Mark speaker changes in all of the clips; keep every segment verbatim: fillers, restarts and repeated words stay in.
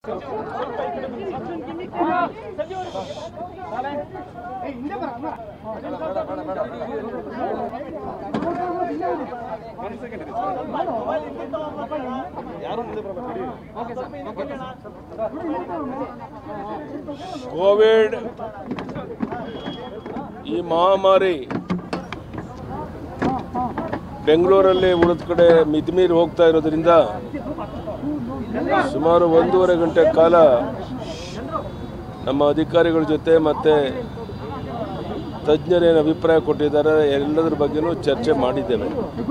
Speaker 1: Covid ಈ ಮಹಾಮಾರಿ ಬೆಂಗಳೂರಲ್ಲಿ ಉಳಿದ ಕಡೆ ಮಿತಿಮೀರಿ ಹೋಗ್ತಾ ಇರೋದ್ರಿಂದ ಸುಮಾರು ಒಂದೂವರೆ ಗಂಟೆ ಕಾಲ ನಮ್ಮ ಅಧಿಕಾರಿಗಳ ಜೊತೆ ಮತ್ತು ತಜ್ಞರೇನು ಅಭಿಪ್ರಾಯ ಕೊಟ್ಟಿದ್ದಾರೆ ಎಲ್ಲದರ ಬಗ್ಗೆನೂ ಚರ್ಚೆ ಮಾಡಿದ್ದೇವೆ.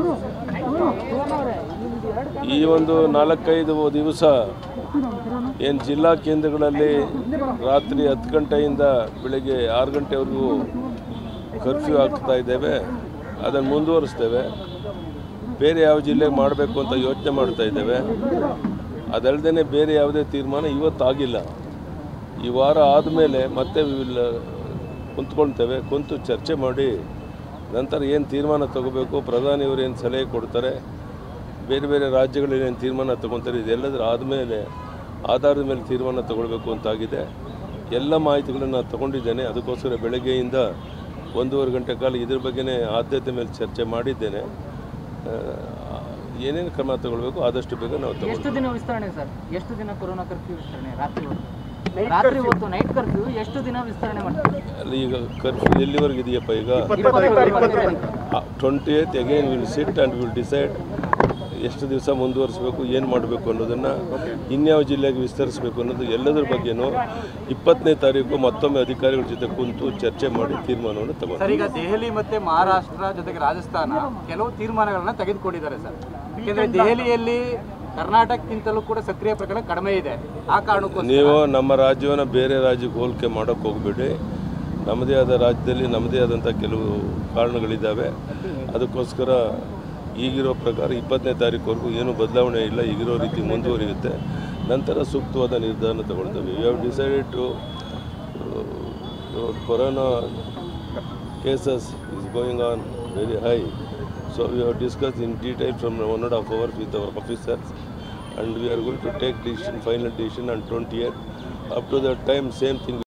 Speaker 1: ಈ ಒಂದು ನಾಲ್ಕೈದು ದಿವಸ ಏನು ಜಿಲ್ಲಾ ಕೇಂದ್ರಗಳಲ್ಲಿ ರಾತ್ರಿ ಹತ್ತು ಗಂಟೆಯಿಂದ ಬೆಳಗ್ಗೆ ಆರು ಗಂಟೆವರೆಗೂ ಕರ್ಫ್ಯೂ ಹಾಕ್ತಾ ಇದ್ದೇವೆ, ಅದನ್ನು ಮುಂದುವರಿಸ್ತೇವೆ. ಬೇರೆ ಯಾವ ಜಿಲ್ಲೆಗೆ ಮಾಡಬೇಕು ಅಂತ ಯೋಚನೆ ಮಾಡ್ತಾ ಇದ್ದೇವೆ. ಅದಲ್ಲದೆ ಬೇರೆ ಯಾವುದೇ ತೀರ್ಮಾನ ಇವತ್ತಾಗಿಲ್ಲ. ಈ ವಾರ ಆದಮೇಲೆ ಮತ್ತೆ ಕುಂತ್ಕೊಳ್ತೇವೆ, ಕುಂತು ಚರ್ಚೆ ಮಾಡಿ ನಂತರ ಏನು ತೀರ್ಮಾನ ತಗೋಬೇಕು, ಪ್ರಧಾನಿಯವರು ಏನು ಸಲಹೆ ಕೊಡ್ತಾರೆ, ಬೇರೆ ಬೇರೆ ರಾಜ್ಯಗಳಲ್ಲಿ ಏನು ತೀರ್ಮಾನ ತಗೊತಾರೆ, ಇದೆಲ್ಲದರ ಆದಮೇಲೆ ಆಧಾರದ ಮೇಲೆ ತೀರ್ಮಾನ ತಗೊಳ್ಬೇಕು ಅಂತಾಗಿದೆ. ಎಲ್ಲ ಮಾಹಿತಿಗಳನ್ನು ತಗೊಂಡಿದ್ದೇನೆ. ಅದಕ್ಕೋಸ್ಕರ ಬೆಳಗ್ಗೆಯಿಂದ ಒಂದೂವರೆ ಗಂಟೆ ಕಾಲ ಇದ್ರ ಬಗ್ಗೆನೇ ಆದ್ಯತೆ ಮೇಲೆ ಚರ್ಚೆ ಮಾಡಿದ್ದೇನೆ. ಏನೇನು ಕ್ರಮ ತಗೊಳ್ಬೇಕು ಆದಷ್ಟು ಬೇಗ ನಾವು ತಗೊಳ್ತೀವಿ.
Speaker 2: ಎಷ್ಟು ದಿನ ವಿಸ್ತರಣೆ ಸರ್? ಎಷ್ಟು ದಿನ ಕೊರೋನಾ ಕರ್ಫ್ಯೂ ವಿಸ್ತರಣೆ? ರಾತ್ರಿ ರಾತ್ರಿ ಹೊತ್ತು ನೈಟ್ ಕರ್ಫ್ಯೂ ಎಷ್ಟು ದಿನ ವಿಸ್ತರಣೆ ಮಾಡ್ತೀವಿ?
Speaker 1: ಅಲ್ಲಿ ಈಗ ಕರ್ಫ್ಯೂ ಎಲ್ಲಿವರೆಗೆ ಇದೆಯಪ್ಪ? ಈಗ twenty eighth again will sit and will decide ಎಷ್ಟು ದಿವಸ ಮುಂದುವರಿಸಬೇಕು, ಏನು ಮಾಡಬೇಕು ಅನ್ನೋದನ್ನು, ಇನ್ಯಾವ ಜಿಲ್ಲೆಗೆ ವಿಸ್ತರಿಸಬೇಕು ಅನ್ನೋದು ಎಲ್ಲದರ ಬಗ್ಗೆನೂ ಇಪ್ಪತ್ತನೇ ತಾರೀಕು ಮತ್ತೊಮ್ಮೆ ಅಧಿಕಾರಿಗಳ ಜೊತೆ ಕುಂತು ಚರ್ಚೆ ಮಾಡಿ ತೀರ್ಮಾನವನ್ನು ತಗೊಂಡು.
Speaker 3: ಸರ್, ಈಗ ದೆಹಲಿ ಮತ್ತು ಮಹಾರಾಷ್ಟ್ರ ಜೊತೆಗೆ ರಾಜಸ್ಥಾನ ಕೆಲವು ತೀರ್ಮಾನಗಳನ್ನು ತೆಗೆದುಕೊಂಡಿದ್ದಾರೆ ಸರ್. ಯಾಕೆಂದರೆ ದೆಹಲಿಯಲ್ಲಿ ಕರ್ನಾಟಕಕ್ಕಿಂತಲೂ ಕೂಡ ಸಕ್ರಿಯ ಪ್ರಕರಣ ಕಡಿಮೆ ಇದೆ. ಆ ಕಾರಣಕ್ಕೂ
Speaker 1: ನೀವು ನಮ್ಮ ರಾಜ್ಯವನ್ನು ಬೇರೆ ರಾಜ್ಯಕ್ಕೆ ಹೋಲಿಕೆ ಮಾಡೋಕ್ಕೆ ಹೋಗಬೇಡಿ. ನಮ್ಮದೇ ಆದ ರಾಜ್ಯದಲ್ಲಿ ನಮ್ಮದೇ ಆದಂಥ ಕೆಲವು ಕಾರಣಗಳಿದ್ದಾವೆ. ಅದಕ್ಕೋಸ್ಕರ ಈಗಿರೋ ಪ್ರಕಾರ ಇಪ್ಪತ್ತನೇ ತಾರೀಕುವರೆಗೂ ಏನೂ ಬದಲಾವಣೆ ಇಲ್ಲ, ಈಗಿರೋ ರೀತಿ ಮುಂದುವರಿಯುತ್ತೆ. ನಂತರ ಸೂಕ್ತವಾದ ನಿರ್ಧಾರ ತಗೊಳ್ತೇವೆ. You have decided to corona cases is going on very high. So we have discussed in detail from one and a half hours with our officers, and we are going to take decision, final decision on twentieth. Up to that time, same thing.